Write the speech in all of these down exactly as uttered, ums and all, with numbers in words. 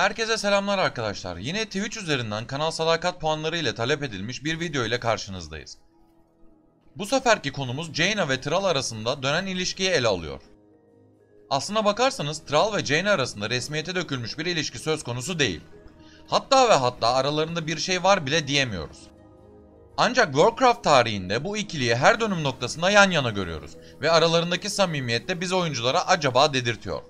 Herkese selamlar arkadaşlar. Yine Twitch üzerinden kanal sadakat puanları ile talep edilmiş bir video ile karşınızdayız. Bu seferki konumuz Jaina ve Thrall arasında dönen ilişkiyi ele alıyor. Aslına bakarsanız Thrall ve Jaina arasında resmiyete dökülmüş bir ilişki söz konusu değil. Hatta ve hatta aralarında bir şey var bile diyemiyoruz. Ancak Warcraft tarihinde bu ikiliyi her dönüm noktasında yan yana görüyoruz ve aralarındaki samimiyet de biz oyunculara acaba dedirtiyor.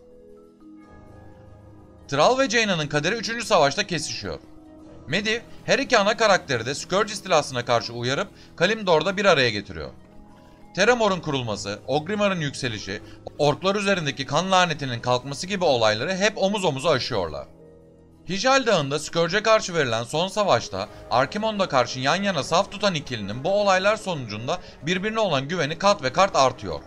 Thrall ve Jaina'nın kaderi üçüncü savaşta kesişiyor. Medivh her iki ana karakteri de Scourge istilasına karşı uyarıp Kalimdor'da bir araya getiriyor. Theramor'un kurulması, Orgrimmar'ın yükselişi, orklar üzerindeki kan lanetinin kalkması gibi olayları hep omuz omuza aşıyorlar. Hyjal Dağı'nda Scourge'e karşı verilen son savaşta Archimonde'a karşı yan yana saf tutan ikilinin bu olaylar sonucunda birbirine olan güveni kat ve kat artıyor.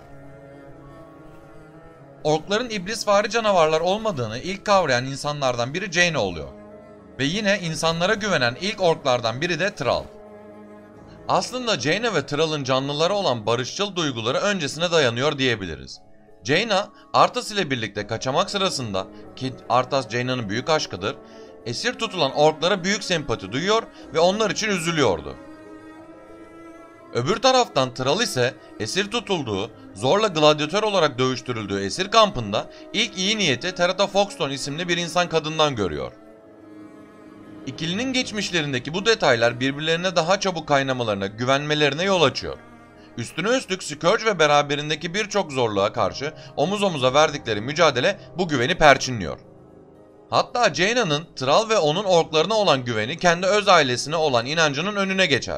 Orkların iblisvari canavarlar olmadığını ilk kavrayan insanlardan biri Jaina oluyor. Ve yine insanlara güvenen ilk orklardan biri de Thrall. Aslında Jaina ve Thrall'ın canlılara olan barışçıl duyguları öncesine dayanıyor diyebiliriz. Jaina, Arthas ile birlikte kaçamak sırasında, ki Arthas Jaina'nın büyük aşkıdır, esir tutulan orklara büyük sempati duyuyor ve onlar için üzülüyordu. Öbür taraftan Thrall ise esir tutulduğu, zorla gladyatör olarak dövüştürüldüğü esir kampında ilk iyi niyeti Teratha Foxstone isimli bir insan kadından görüyor. İkilinin geçmişlerindeki bu detaylar birbirlerine daha çabuk kaynamalarına, güvenmelerine yol açıyor. Üstüne üstlük Scourge ve beraberindeki birçok zorluğa karşı omuz omuza verdikleri mücadele bu güveni perçinliyor. Hatta Jaina'nın Thrall ve onun orklarına olan güveni kendi öz ailesine olan inancının önüne geçer.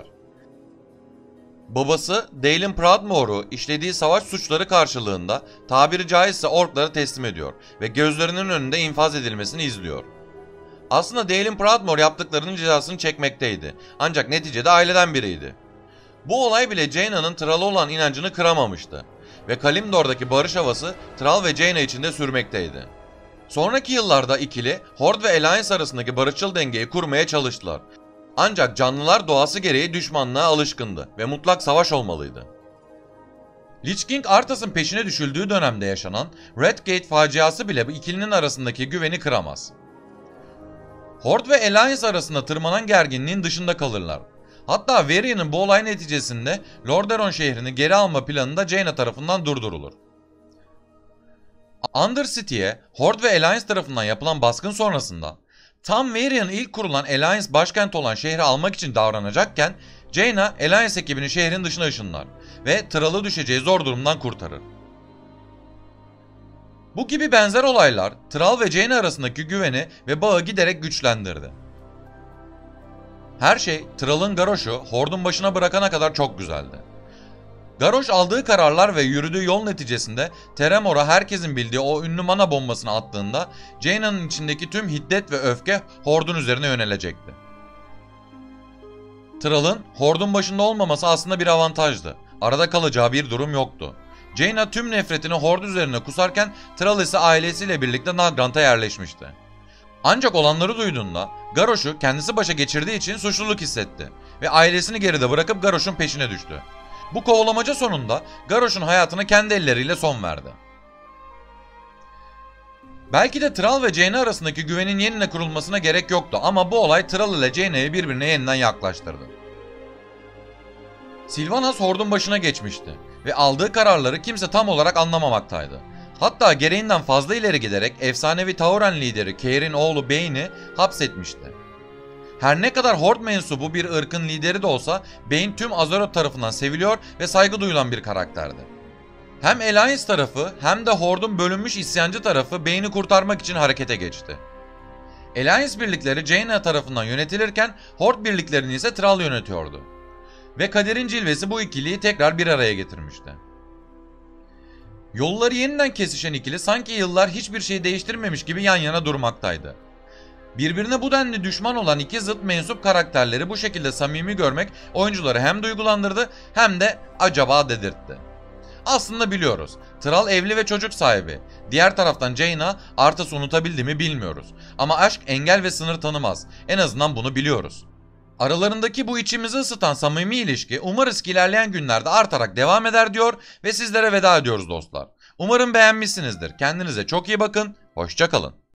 Babası Daelin Proudmoore'u işlediği savaş suçları karşılığında tabiri caizse orklara teslim ediyor ve gözlerinin önünde infaz edilmesini izliyor. Aslında Daelin Proudmoore yaptıklarının cezasını çekmekteydi, ancak neticede aileden biriydi. Bu olay bile Jaina'nın Thrall'a olan inancını kıramamıştı ve Kalimdor'daki barış havası Thrall ve Jaina için de sürmekteydi. Sonraki yıllarda ikili Horde ve Alliance arasındaki barışçıl dengeyi kurmaya çalıştılar. Ancak canlılar doğası gereği düşmanlığa alışkındı ve mutlak savaş olmalıydı. Lich King Arthas'ın peşine düşüldüğü dönemde yaşanan Redgate faciası bile bu ikilinin arasındaki güveni kıramaz. Horde ve Alliance arasında tırmanan gerginliğin dışında kalırlar. Hatta Varian'ın bu olay neticesinde Lordaeron şehrini geri alma planı da Jaina tarafından durdurulur. Undercity'ye Horde ve Alliance tarafından yapılan baskın sonrasında tam Varian ilk kurulan Alliance başkenti olan şehri almak için davranacakken Jaina Alliance ekibini şehrin dışına ışınlar ve Thrall'ı düşeceği zor durumdan kurtarır. Bu gibi benzer olaylar Thrall ve Jaina arasındaki güveni ve bağı giderek güçlendirdi. Her şey Thrall'ın Garrosh'u Horde'un başına bırakana kadar çok güzeldi. Garrosh aldığı kararlar ve yürüdüğü yol neticesinde Theramor'a herkesin bildiği o ünlü mana bombasını attığında Jaina'nın içindeki tüm hiddet ve öfke Horde'un üzerine yönelecekti. Thrall'ın Horde'un başında olmaması aslında bir avantajdı. Arada kalacağı bir durum yoktu. Jaina tüm nefretini Horde üzerine kusarken Thrall ise ailesiyle birlikte Nagrand'a yerleşmişti. Ancak olanları duyduğunda Garrosh'u kendisi başa geçirdiği için suçluluk hissetti ve ailesini geride bırakıp Garrosh'un peşine düştü. Bu kovalamaca sonunda Garrosh'un hayatına kendi elleriyle son verdi. Belki de Thrall ve Jaina arasındaki güvenin yeniden kurulmasına gerek yoktu ama bu olay Thrall ile Jaina'yı birbirine yeniden yaklaştırdı. Sylvanas Horde'un başına geçmişti ve aldığı kararları kimse tam olarak anlamamaktaydı. Hatta gereğinden fazla ileri giderek efsanevi Tauren lideri Kaer'in oğlu Bane'i hapsetmişti. Her ne kadar Horde mensubu bir ırkın lideri de olsa Bane tüm Azeroth tarafından seviliyor ve saygı duyulan bir karakterdi. Hem Alliance tarafı hem de Horde'un bölünmüş isyancı tarafı Bane'i kurtarmak için harekete geçti. Alliance birlikleri Jaina tarafından yönetilirken Horde birliklerini ise Thrall yönetiyordu. Ve kaderin cilvesi bu ikiliyi tekrar bir araya getirmişti. Yolları yeniden kesişen ikili sanki yıllar hiçbir şey değiştirmemiş gibi yan yana durmaktaydı. Birbirine bu denli düşman olan iki zıt mensup karakterleri bu şekilde samimi görmek oyuncuları hem duygulandırdı hem de acaba dedirtti. Aslında biliyoruz, Thrall evli ve çocuk sahibi. Diğer taraftan Jaina Arthas'ı unutabildi mi bilmiyoruz. Ama aşk engel ve sınır tanımaz. En azından bunu biliyoruz. Aralarındaki bu içimizi ısıtan samimi ilişki umarız ki ilerleyen günlerde artarak devam eder diyor ve sizlere veda ediyoruz dostlar. Umarım beğenmişsinizdir. Kendinize çok iyi bakın. Hoşça kalın.